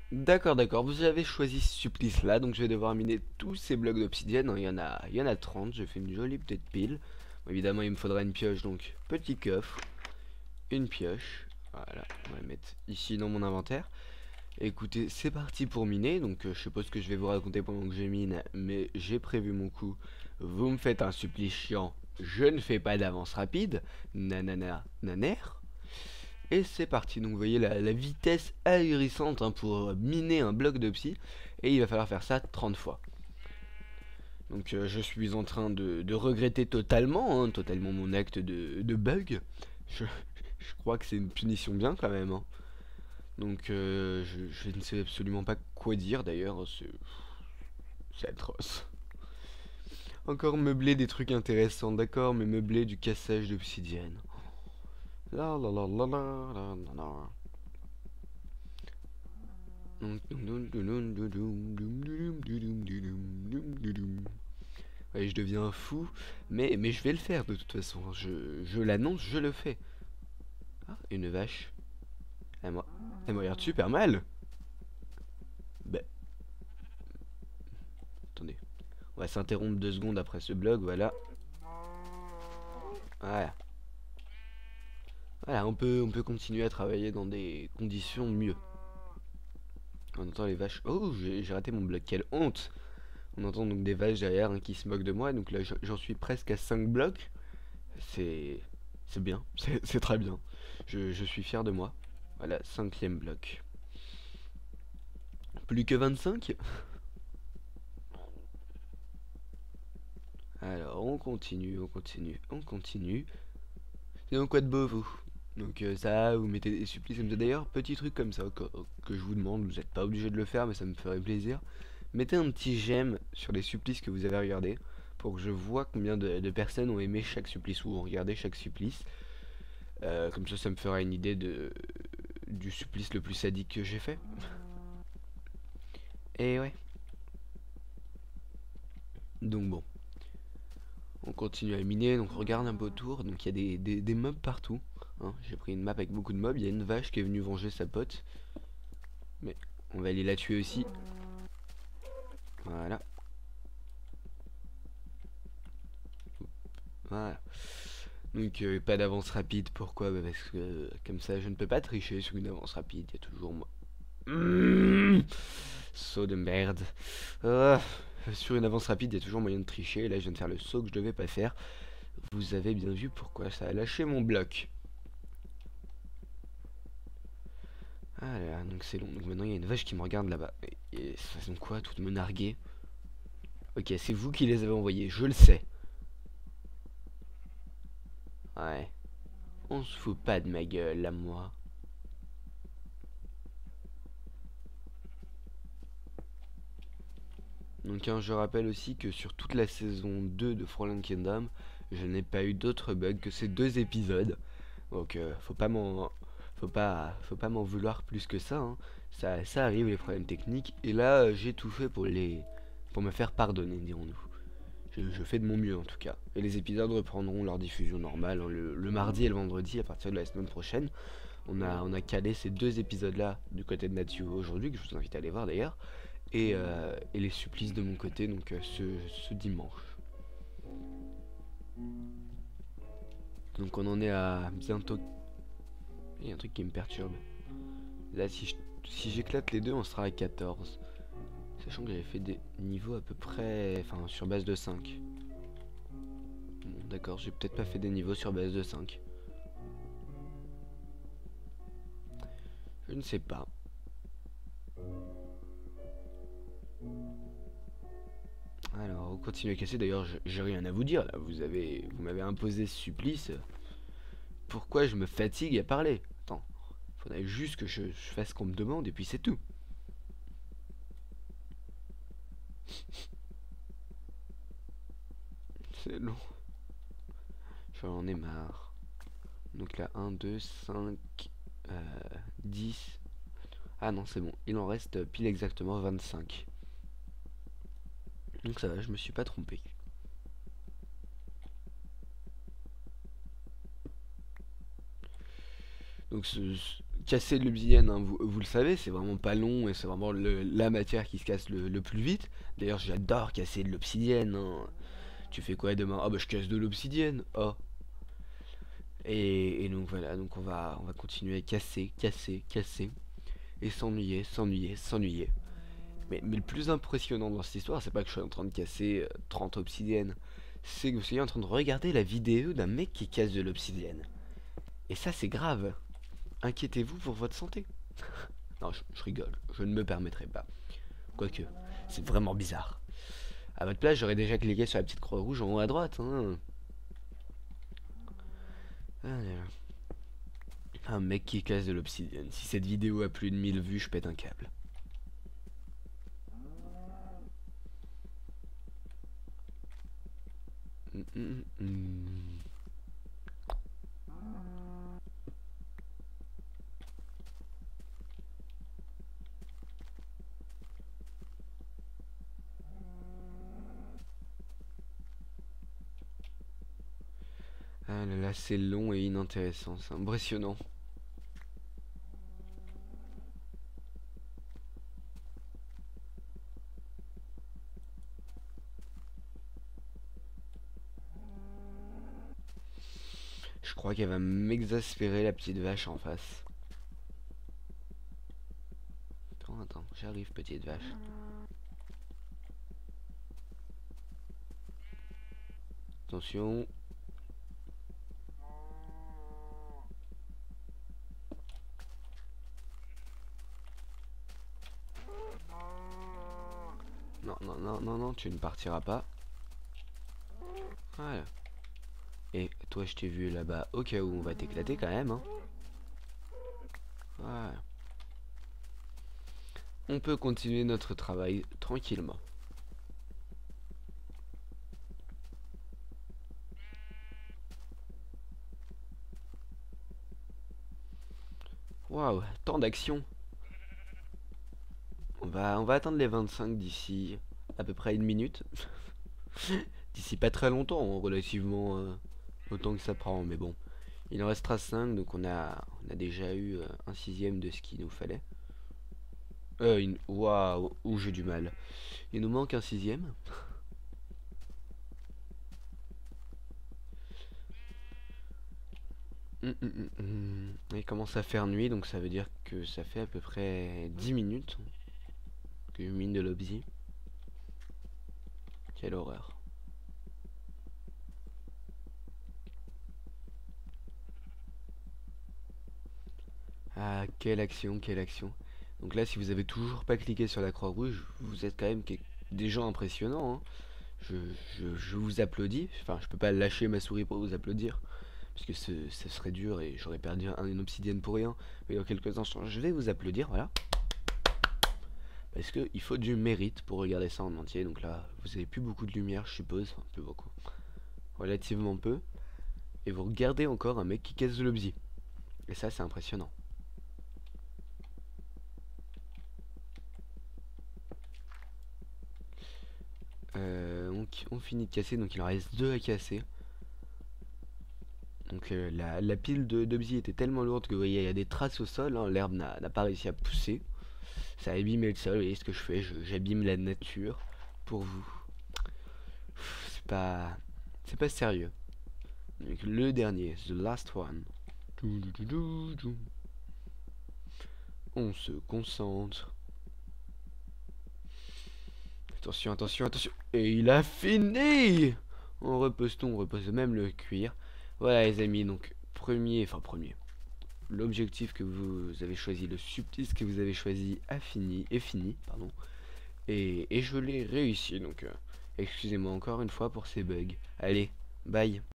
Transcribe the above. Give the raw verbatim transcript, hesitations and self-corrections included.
D'accord, d'accord, vous avez choisi ce supplice là, donc je vais devoir miner tous ces blocs d'obsidienne, hein. Il y en a, il y en a trente, j'ai fait une jolie petite pile. Bon, évidemment il me faudra une pioche, donc petit coffre, une pioche, voilà, on va la mettre ici dans mon inventaire. Écoutez, c'est parti pour miner, donc euh, je sais pas ce que je vais vous raconter pendant que je mine, mais j'ai prévu mon coup. Vous me faites un supplice chiant, je ne fais pas d'avance rapide, nanana, naner. Et c'est parti, donc vous voyez la, la vitesse ahurissante, hein, pour miner un bloc de psy, et il va falloir faire ça trente fois. Donc euh, je suis en train de, de regretter totalement, hein, totalement mon acte de, de bug. Je, je crois que c'est une punition bien quand même, hein. Donc euh, je, je ne sais absolument pas quoi dire d'ailleurs, c'est c'est atroce. Encore meubler des trucs intéressants, d'accord, mais meubler du cassage d'obsidienne. La la la la la la la la. Ouais, je deviens fou, mais, mais je vais le faire de toute façon. Je, je l'annonce, je le fais. Ah, une vache. Elle me, elle me regarde super mal. Bah, attendez. On va s'interrompre deux secondes après ce blog, voilà. Voilà. Voilà, on peut, on peut continuer à travailler dans des conditions mieux. On entend les vaches. Oh, j'ai j'ai raté mon blog, quelle honte! On entend donc des vaches derrière, hein, qui se moquent de moi. Donc là, j'en suis presque à cinq blocs. C'est c'est bien, c'est c'est très bien. Je, je suis fier de moi. Voilà, cinquième bloc. Plus que vingt-cinq. Alors, on continue, on continue, on continue. Et donc, quoi de beau, vous? Donc euh, ça, vous mettez des supplices comme ça. D'ailleurs, petit truc comme ça que, que je vous demande, vous n'êtes pas obligé de le faire, mais ça me ferait plaisir. Mettez un petit j'aime sur les supplices que vous avez regardés, pour que je vois combien de, de personnes ont aimé chaque supplice ou ont regardé chaque supplice. Euh, comme ça, ça me fera une idée de, du supplice le plus sadique que j'ai fait. Et ouais. Donc bon, on continue à miner, donc on regarde un peu autour. Donc il y a des, des, des mobs partout, hein. J'ai pris une map avec beaucoup de mobs. Il y a une vache qui est venue venger sa pote. Mais on va aller la tuer aussi. Voilà. Voilà. Donc euh, pas d'avance rapide, pourquoi? Bah, parce que euh, comme ça je ne peux pas tricher sur une avance rapide, il y a toujours moi. Mmh, saut de merde. Ah, sur une avance rapide, il y a toujours moyen de tricher, et là je viens de faire le saut que je devais pas faire. Vous avez bien vu pourquoi ça a lâché mon bloc. Ah là là, donc c'est long. Donc maintenant il y a une vache qui me regarde là-bas. Et, et ça façon quoi, toutes me narguer? Ok, c'est vous qui les avez envoyés, je le sais. Ouais, on se fout pas de ma gueule, là, moi. Donc hein, je rappelle aussi que sur toute la saison deux de Fallen Kingdom, je n'ai pas eu d'autres bugs que ces deux épisodes. Donc euh, faut pas m'en faut pas faut pas m'en vouloir plus que ça, hein. Ça ça arrive les problèmes techniques et là euh, j'ai tout fait pour les pour me faire pardonner, dirons-nous. Je, je fais de mon mieux en tout cas. Et les épisodes reprendront leur diffusion normale, hein, le, le mardi et le vendredi à partir de la semaine prochaine. On a on a calé ces deux épisodes là du côté de Natsu aujourd'hui que je vous invite à aller voir d'ailleurs et, euh, et les supplices de mon côté, donc euh, ce, ce dimanche. Donc on en est à bientôt. Il y a un truc qui me perturbe. Là, si je- si j'éclate les deux, on sera à quatorze. Sachant que j'avais fait des niveaux à peu près. Enfin, sur base de cinq. Bon, d'accord, j'ai peut-être pas fait des niveaux sur base de cinq. Je ne sais pas. Alors, on continue à casser. D'ailleurs, j'ai rien à vous dire là. Vous avez, vous m'avez imposé ce supplice. Pourquoi je me fatigue à parler? Attends, faudrait juste que je, je fasse ce qu'on me demande et puis c'est tout. C'est long. J'en ai marre. Donc là, un, deux, cinq, euh, dix. Ah non, c'est bon. Il en reste pile exactement vingt-cinq. Donc ça va, je me suis pas trompé. Donc ce, casser de l'obsidienne, hein, vous, vous le savez, c'est vraiment pas long et c'est vraiment le- la matière qui se casse le, le plus vite. D'ailleurs, j'adore casser de l'obsidienne, hein. Tu fais quoi demain? Ah bah je casse de l'obsidienne. Oh. Et, et donc voilà, donc on va, on va continuer à casser, casser, casser. Et s'ennuyer, s'ennuyer, s'ennuyer. Mais, mais le plus impressionnant dans cette histoire, c'est pas que je suis en train de casser euh, trente obsidiennes. C'est que vous soyez en train de regarder la vidéo d'un mec qui casse de l'obsidienne. Et ça, c'est grave. Inquiétez-vous pour votre santé. Non, je, je rigole, je ne me permettrai pas. Quoique, c'est vraiment bizarre. À votre place, j'aurais déjà cliqué sur la petite croix rouge en haut à droite. Hein. Ah, là là. Un mec qui casse de l'obsidienne. Si cette vidéo a plus de mille vues, je pète un câble. Mm, mm, mm. Ah là là, c'est long et inintéressant, c'est impressionnant. Je crois qu'elle va m'exaspérer la petite vache en face. Attends, attends, j'arrive petite vache. Attention. Non, non, non, non, non, tu ne partiras pas. Voilà. Et toi, je t'ai vu là-bas au cas où on va t'éclater quand même. Hein. Voilà. On peut continuer notre travail tranquillement. Waouh, tant d'action. On va, on va atteindre les vingt-cinq d'ici à peu près une minute. D'ici pas très longtemps, hein, relativement euh, autant que ça prend. Mais bon, il en restera cinq, donc on a, on a déjà eu euh, un sixième de ce qu'il nous fallait. Euh, une... Waouh, où j'ai du mal. Il nous manque un sixième. Hum, hum, hum, hum. Il commence à faire nuit, donc ça veut dire que ça fait à peu près dix minutes que je mine de l'obsi. Quelle horreur. Ah, quelle action, quelle action. Donc là, si vous avez toujours pas cliqué sur la croix rouge, vous êtes quand même des gens impressionnants. Hein. Je, je, je vous applaudis. Enfin, je peux pas lâcher ma souris pour vous applaudir. Parce que ce, ce serait dur et j'aurais perdu un, une obsidienne pour rien. Mais dans quelques instants, je vais vous applaudir, voilà. Parce que il faut du mérite pour regarder ça en entier. Donc là, vous avez plus beaucoup de lumière, je suppose. Enfin, plus beaucoup. Relativement peu. Et vous regardez encore un mec qui casse de l'obsi. Et ça, c'est impressionnant. Euh, on, on finit de casser, donc il en reste deux à casser. Donc euh, la, la pile de d'obsi était tellement lourde que vous voyez, il y a des traces au sol, hein, l'herbe n'a pas réussi à pousser. Ça a abîmé le sol, vous voyez ce que je fais, j'abîme la nature pour vous. C'est pas... C'est pas sérieux. Donc, le dernier, the last one. On se concentre. Attention, attention, attention. Et il a fini. On repose tout, on repose même le cuir. Voilà les amis, donc premier, enfin premier. L'objectif que vous avez choisi, le supplice que vous avez choisi a fini, est fini, pardon. Et, et je l'ai réussi, donc euh, excusez-moi encore une fois pour ces bugs. Allez, bye.